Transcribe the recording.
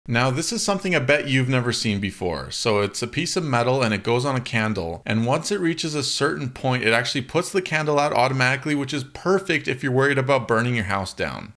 Now this is something I bet you've never seen before. So it's a piece of metal and it goes on a candle, and once it reaches a certain point it actually puts the candle out automatically, which is perfect if you're worried about burning your house down.